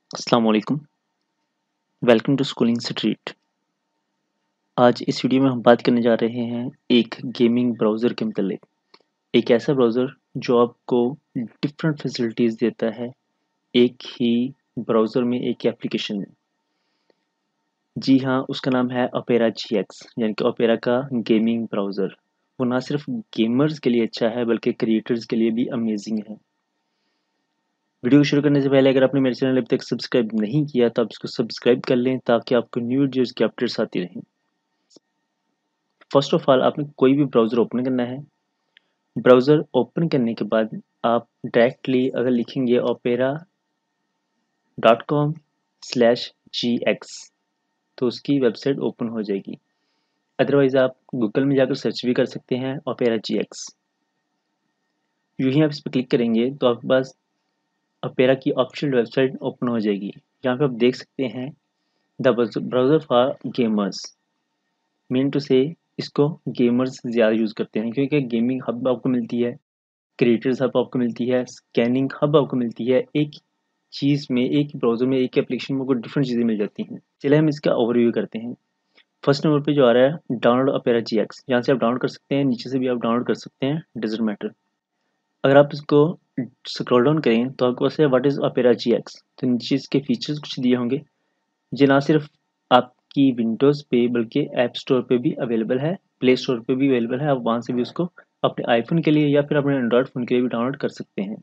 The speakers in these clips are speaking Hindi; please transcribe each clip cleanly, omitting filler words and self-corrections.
अस्सलाम वालेकुम। Welcome to schooling street. आज इस वीडियो में हम बात करने जा रहे हैं एक गेमिंग ब्राउज़र के मतलब। एक ऐसा ब्राउज़र जो आपको डिफरेंट फैसिलिटीज़ देता है एक ही ब्राउज़र में, एक ही एप्लीकेशन में। जी हाँ, उसका नाम है ओपेरा जीएक्स, यानी कि ओपेरा का गेमिंग ब्राउज़र। वो ना सिर्फ गेमर्स के लिए अच्छा है बल्कि क्रिएटर्स के लिए भी अमेजिंग है। वीडियो को शुरू करने से पहले अगर आपने मेरे चैनल अभी तक सब्सक्राइब नहीं किया तो आप इसको सब्सक्राइब कर लें ताकि आपको न्यू वीडियोज़ की अपडेट्स आती रहें। फर्स्ट ऑफ ऑल आपने कोई भी ब्राउज़र ओपन करना है। ब्राउज़र ओपन करने के बाद आप डायरेक्टली अगर लिखेंगे opera.com/gx तो उसकी वेबसाइट ओपन हो जाएगी। अदरवाइज़ आप गूगल में जाकर सर्च भी कर सकते हैं ओपेरा जीएक्स। यूँ ही आप इस पे क्लिक करेंगे तो आपके पास ओपेरा की ऑफिशियल वेबसाइट ओपन हो जाएगी। यहाँ पे आप देख सकते हैं the browser for gamers, mean to say इसको गेमर्स ज़्यादा यूज़ करते हैं क्योंकि गेमिंग हब आपको मिलती है, क्रिएटर्स हब आपको मिलती है, स्कैनिंग हब आपको मिलती है। एक चीज़ में, एक ही ब्राउज़र में, एक ही एप्लीकेशन में आपको डिफरेंट चीज़ें मिल जाती हैं। चलिए हम इसका ओवरव्यू करते हैं। फर्स्ट नंबर पे जो आ रहा है डाउनलोड ओपेरा जीएक्स, यहाँ से आप डाउनलोड कर सकते हैं, नीचे से भी आप डाउनलोड कर सकते हैं, डज़न्ट मैटर। अगर आप इसको स्क्रॉल डाउन करें तो आपके पास है व्हाट इज़ ओपेरा जीएक्स, तो नीचे इसके फीचर्स कुछ दिए होंगे। ये ना सिर्फ आपकी विंडोज़ पे बल्कि ऐप स्टोर पे भी अवेलेबल है, प्ले स्टोर पे भी अवेलेबल है। आप वहाँ से भी उसको अपने आईफ़ोन के लिए या फिर अपने एंड्रॉयड फ़ोन के लिए भी डाउनलोड कर सकते हैं।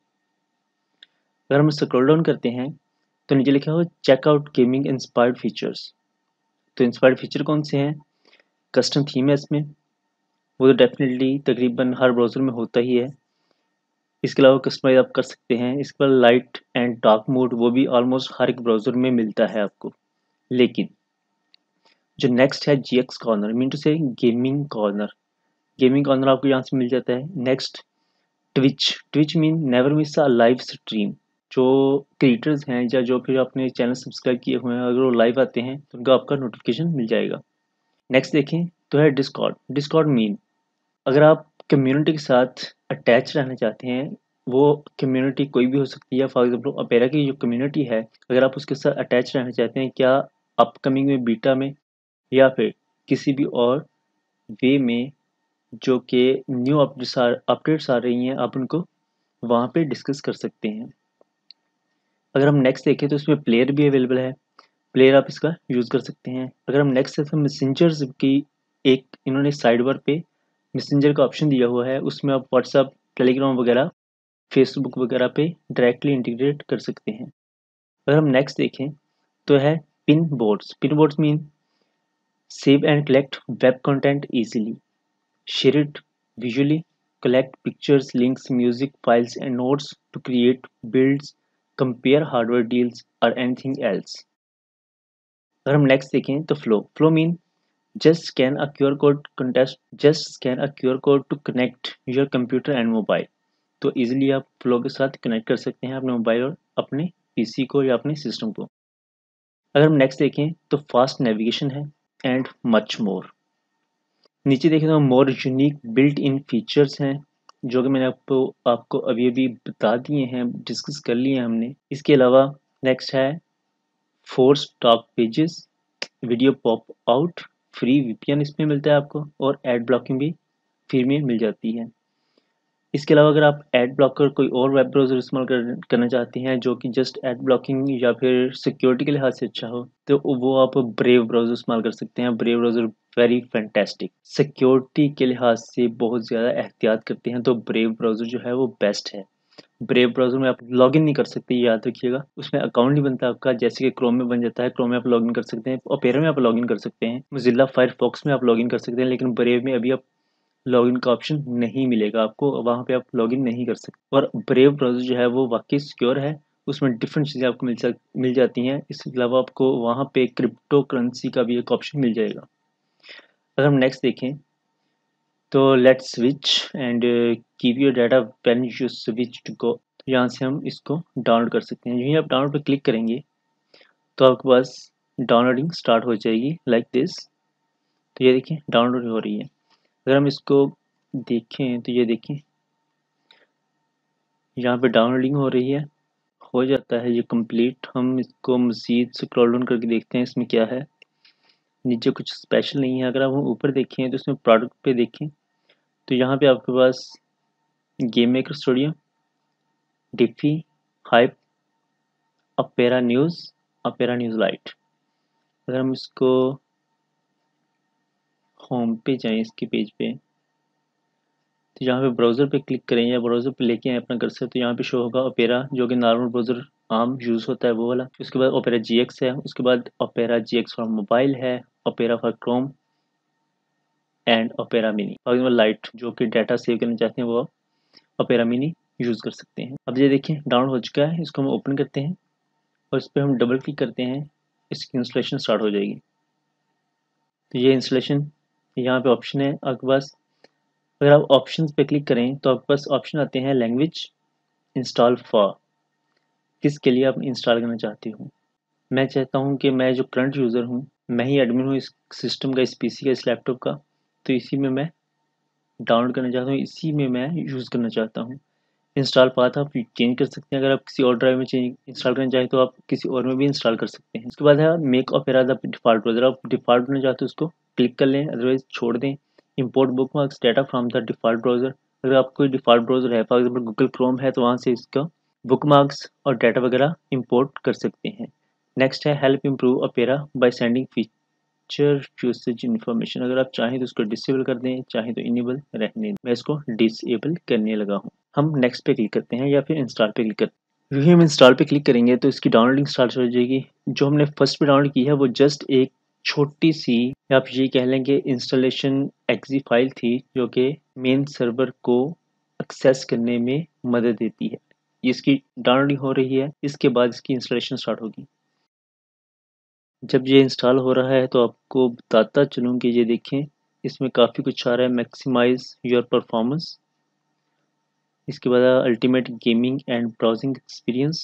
अगर हम स्क्रॉल डाउन करते हैं तो नीचे लिखा हुआ check out gaming inspired features. तो इंस्पायर्ड फीचर कौन से हैं? कस्टम थीम है इसमें, वो तो डेफिनेटली तकरीबन हर ब्राउज़र में होता ही है। इसके अलावा कस्टमाइज़ आप कर सकते हैं। इसके बाद लाइट एंड डार्क मोड, वो भी ऑलमोस्ट हर एक ब्राउज़र में मिलता है आपको। लेकिन जो नेक्स्ट है GX corner, mean to say gaming corner. Gaming corner आपको यहाँ से मिल जाता है। Next Twitch, Twitch mean never miss a live stream. जो क्रिएटर्स हैं या जो फिर अपने चैनल सब्सक्राइब किए हुए हैं, अगर वो लाइव आते हैं तो उनको आपका नोटिफिकेशन मिल जाएगा। नेक्स्ट देखें तो है डिस्कॉर्ड। डिस्कॉर्ड मीन अगर आप कम्युनिटी के साथ अटैच रहना चाहते हैं, वो कम्युनिटी कोई भी हो सकती है। फॉर एग्जाम्पल अपेरा की जो कम्युनिटी है, अगर आप उसके साथ अटैच रहना चाहते हैं, क्या अपकमिंग में, बीटा में या फिर किसी भी और वे में जो कि न्यू अपडेट्स आ रही हैं, आप उनको वहाँ पे डिस्कस कर सकते हैं। अगर हम नेक्स्ट देखें तो इसमें प्लेयर भी अवेलेबल है, प्लेयर आप इसका यूज़ कर सकते हैं। अगर हम नेक्स्ट देखें तो मैसेंजर्स की एक इन्होंने साइड बार पे मैसेंजर का ऑप्शन दिया हुआ है, उसमें आप व्हाट्सअप, टेलीग्राम वगैरह, फेसबुक वगैरह पे डायरेक्टली इंटीग्रेट कर सकते हैं। अगर हम नेक्स्ट देखें तो है pin boards. Pin boards mean save and collect web content easily, share it visually, collect pictures, links, music, files, and notes to create builds, compare hardware deals, or anything else. अगर हम नेक्स्ट देखें तो flow mean just scan a QR code to connect your computer and mobile. तो इजीली आप फ्लो के साथ कनेक्ट कर सकते हैं अपने मोबाइल और अपने पीसी को या अपने सिस्टम को। अगर हम नेक्स्ट देखें तो फास्ट नेविगेशन है एंड मच मोर। नीचे देखें तो more unique built in features हैं जो कि मैंने आपको अभी अभी बता दिए हैं, डिस्कस कर लिए हैं हमने। इसके अलावा नेक्स्ट है force dark pages, video pop out, free VPN इसमें मिलता है आपको, और एड ब्लॉकिंग भी फ्री में मिल जाती है। इसके अलावा अगर आप एड ब्लॉकर कोई और वेब ब्राउज़र इस्तेमाल करना चाहते हैं जो कि जस्ट एड ब्लॉकिंग या फिर सिक्योरिटी के लिहाज से अच्छा हो, तो वो आप ब्रेव ब्राउज़र इस्तेमाल कर सकते हैं। Brave browser very fantastic, security के लिहाज से बहुत ज़्यादा एहतियात करते हैं, तो ब्रेव ब्राउज़र जो है वो बेस्ट है। ब्रेव ब्राउज़र में आप लॉगिन नहीं कर सकते, याद रखिएगा। उसमें अकाउंट नहीं बनता आपका, जैसे कि क्रोम में बन जाता है। क्रोम में आप लॉगिन कर सकते हैं, ओपेरा में आप लॉगिन कर सकते हैं, मोज़िला फायरफॉक्स में आप लॉगिन कर सकते हैं, लेकिन ब्रेव में अभी आप लॉगिन का ऑप्शन नहीं मिलेगा आपको, वहाँ पे आप लॉगिन नहीं कर सकते। और ब्रेव ब्राउज़र जो है वो वाकई सिक्योर है, उसमें डिफरेंट चीज़ें आपको मिल जाती हैं। इसके अलावा आपको वहाँ पे क्रिप्टो करेंसी का भी एक ऑप्शन मिल जाएगा। अगर हम नेक्स्ट देखें तो let's switch and keep your data when you switch to go. तो यहाँ से हम इसको डाउनलोड कर सकते हैं। यहीं आप डाउनलोड पर क्लिक करेंगे तो आपके पास डाउनलोडिंग स्टार्ट हो जाएगी लाइक दिस। तो ये देखिए डाउनलोड हो रही है। अगर हम इसको देखें तो ये देखिए यहाँ पे डाउनलोडिंग हो रही है। हो जाता है ये कंप्लीट। हम इसको मज़ीद स्क्रॉल डाउन करके देखते हैं इसमें क्या है। नीचे कुछ स्पेशल नहीं है। अगर आप ऊपर देखें तो इसमें प्रोडक्ट पे देखें तो यहाँ पे आपके पास game maker studio, Diffy, Hype, Opera News Lite. अगर हम इसको होम पे जाएं इसके पेज पे तो यहाँ पे ब्राउज़र पे क्लिक करें या ब्राउज़र पे लेके आए अपना कर्सर तो यहाँ पे शो होगा ओपेरा, जो कि नॉर्मल ब्राउज़र आम यूज़ होता है वो वाला। उसके बाद ओपेरा GX है, उसके बाद ओपेरा GX फॉर मोबाइल है, Opera for Chrome and Opera mini. और लाइट जो कि डाटा सेव करना चाहते हैं वो ओपेरा मिनी यूज़ कर सकते हैं। अब ये देखें डाउनलोड हो चुका है, इसको हम ओपन करते हैं और इस पर हम डबल क्लिक करते हैं, इसकी इंस्टॉलेशन स्टार्ट हो जाएगी। तो ये इंस्टॉलेशन यहाँ पे ऑप्शन है आपके पास। अगर आप ऑप्शंस पे क्लिक करें तो आपके पास ऑप्शन आते हैं लैंग्वेज, इंस्टॉल फॉर, किसके लिए आप इंस्टॉल करना चाहती हूँ। मैं चाहता हूँ कि मैं जो करंट यूज़र हूँ, मैं ही एडमिन हूँ इस सिस्टम का, इस पीसी का, इस लैपटॉप का, तो इसी में मैं डाउनलोड करना चाहता हूँ, इसी में मैं यूज़ करना चाहता हूँ। इंस्टॉल पाथ आप चेंज कर सकते हैं। अगर आप किसी और ड्राइव में चेंज इंस्टॉल करना चाहें तो आप किसी और में भी इंस्टॉल कर सकते हैं। उसके बाद है make Opera the default browser. आप डिफ़ॉल्ट में चाहते हो उसको क्लिक कर लें, अदरवाइज छोड़ दें। Import bookmarks data from the default browser. अगर आपको कोई डिफ़ॉल्ट ब्राउज़र है, फॉर एग्जाम्पल गूगल क्रोम है, तो वहाँ से इसका बुकमार्क्स और डाटा वगैरह इंपोर्ट कर सकते हैं। नेक्स्ट है help improve Opera by sending feature usage information. अगर आप चाहें तो इसको डिसेबल कर दें, चाहें तो इनेबल रहने दें। मैं इसको डिसेबल करने लगा हूँ। हम नेक्स्ट पे क्लिक करते हैं या फिर इंस्टॉल पे क्लिक करते हैं। यूँ ही हम इंस्टॉल पे क्लिक करेंगे तो इसकी डाउनलोडिंग स्टार्ट हो जाएगी। जो हमने फर्स्ट पे डाउनलोड की है वो जस्ट एक छोटी सी, आप ये कह लें कि इंस्टॉलेशन एक्जी फाइल थी, जो कि मेन सर्वर को एक्सेस करने में मदद देती है। इसकी डाउनलोडिंग हो रही है, इसके बाद इसकी इंस्टॉलेशन स्टार्ट होगी। जब ये इंस्टॉल हो रहा है तो आपको बताता चलूँ कि ये देखें इसमें काफ़ी कुछ आ रहा है। मैक्सिमाइज योर परफॉर्मेंस, इसके बाद ultimate gaming and browsing experience.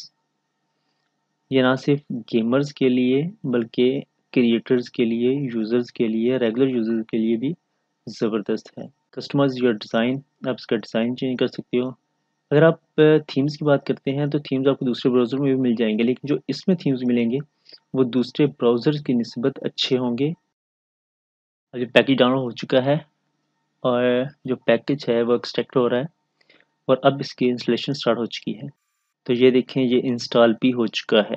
ये ना सिर्फ गेमर्स के लिए बल्कि क्रिएटर्स के लिए, यूज़र्स के लिए, रेगुलर यूज़र्स के लिए भी ज़बरदस्त है। कस्टमाइज योर डिज़ाइन, आप इसका डिज़ाइन चेंज कर सकते हो। अगर आप थीम्स की बात करते हैं तो थीम्स आपको दूसरे ब्राउज़र में भी मिल जाएंगे, लेकिन जो इसमें थीम्स मिलेंगे वो दूसरे ब्राउज़र्स की निस्बत अच्छे होंगे। अभी पैकेज डाउनलोड हो चुका है और जो पैकेज है वो एक्सट्रैक्ट हो रहा है और अब इसकी इंस्टॉलेशन स्टार्ट हो चुकी है। तो ये देखें ये इंस्टॉल भी हो चुका है।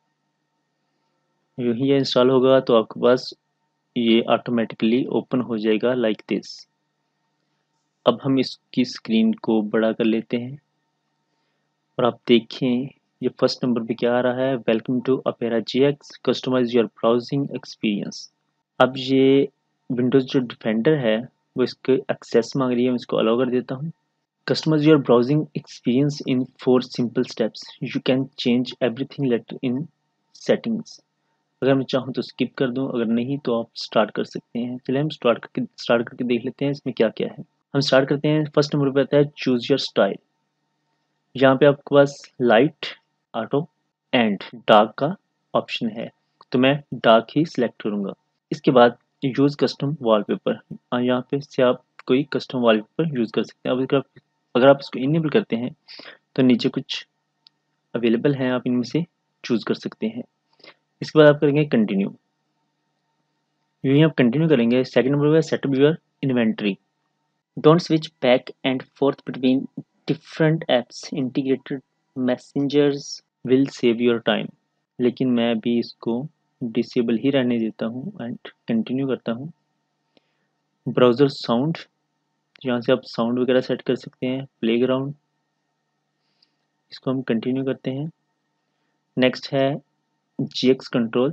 यूँ ही ये इंस्टॉल होगा तो आपके पास ये ऑटोमेटिकली ओपन हो जाएगा लाइक दिस। अब हम इसकी स्क्रीन को बड़ा कर लेते हैं और आप देखें ये फर्स्ट नंबर पे क्या आ रहा है, welcome to Opera GX, customise your browsing experience. अब ये विंडोज़ जो डिफेंडर है वो इसके एक्सेस मांग रही है, मैं इसको अलाउ कर देता हूँ। Customize your browsing experience in 4 simple steps. You can change everything later in settings. अगर मैं चाहूँ तो स्किप कर दूँ, अगर नहीं तो आप स्टार्ट कर सकते हैं। चलिए हम स्टार्ट करके देख लेते हैं इसमें क्या क्या है। हम स्टार्ट करते हैं। फर्स्ट नंबर पे आता है चूज योर स्टाइल। यहाँ पे आपके पास लाइट, ऑटो एंड डार्क का ऑप्शन है, तो मैं डार्क ही सिलेक्ट करूँगा। इसके बाद यूज़ कस्टम वॉलपेपर, यहाँ पे से आप कोई कस्टम वॉलपेपर यूज़ कर सकते हैं। अब अगर आप इसको इनेबल करते हैं तो नीचे कुछ अवेलेबल हैं, आप इनमें से चूज़ कर सकते हैं। इसके बाद आप करेंगे कंटिन्यू। यूँ ही आप कंटिन्यू करेंगे। सेकंड नंबर पे setup your inventory. Don't switch back and forth between different apps, integrated messengers will save your time. लेकिन मैं भी इसको डिसेबल ही रहने देता हूँ एंड कंटिन्यू करता हूँ। ब्राउज़र साउंड, यहाँ से आप साउंड वगैरह सेट कर सकते हैं। प्लेग्राउंड, इसको हम कंटिन्यू करते हैं। नेक्स्ट है GX control.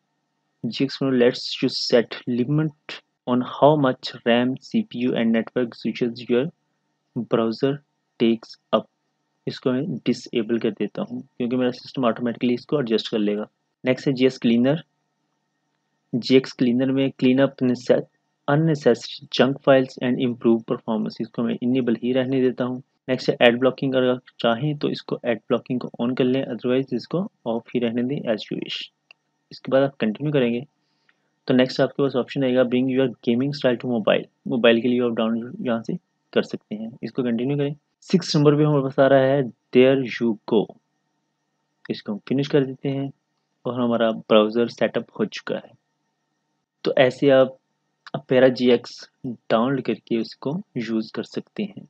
GX control lets you set limit on how much RAM, CPU and network switches your browser takes up. इसको मैं डिसेबल कर देता हूँ क्योंकि मेरा सिस्टम ऑटोमेटिकली इसको एडजस्ट कर लेगा। नेक्स्ट है GX क्लीनर। GX क्लीनर में clean up unnecessary junk files and improve performance, इसको मैं इनेबल ही रहने देता हूँ। नेक्स्ट है एड ब्लॉकिंग। अगर आप चाहें तो इसको एड ब्लॉकिंग को ऑन कर लें, अदरवाइज इसको ऑफ ही रहने दें एज यू विश। इसके बाद आप कंटिन्यू करेंगे तो नेक्स्ट आपके पास ऑप्शन आएगा bring your gaming style to mobile. Mobile के लिए आप डाउनलोड यहाँ से कर सकते हैं। इसको कंटिन्यू करें। 6 नंबर पे हमारे पास आ रहा है देयर यू गो। इसको हम फिनिश कर देते हैं और हमारा ब्राउज़र सेटअप हो चुका है। तो ऐसे आप अपेरा GX डाउनलोड करके उसको यूज़ कर सकते हैं।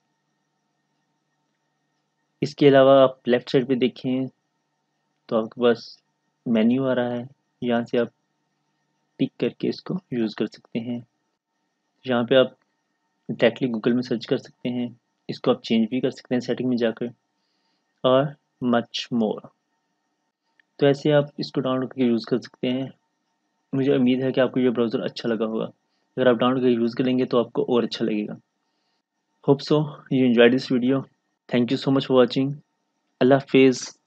इसके अलावा आप लेफ़्ट साइड पे देखें तो आपके पास मेन्यू आ रहा है, यहाँ से आप पिक करके इसको यूज़ कर सकते हैं। यहाँ पे आप डायरेक्टली गूगल में सर्च कर सकते हैं, इसको आप चेंज भी कर सकते हैं सेटिंग में जाकर, और मच मोर। तो ऐसे आप इसको डाउनलोड करके यूज़ कर सकते हैं। मुझे उम्मीद है कि आपको ये ब्राउज़र अच्छा लगा होगा। अगर आप डाउनलोड करके यूज़ करेंगे तो आपको और अच्छा लगेगा। Hope so you enjoyed this video. Thank you so much for watching. अल्लाह हाफ़िज़।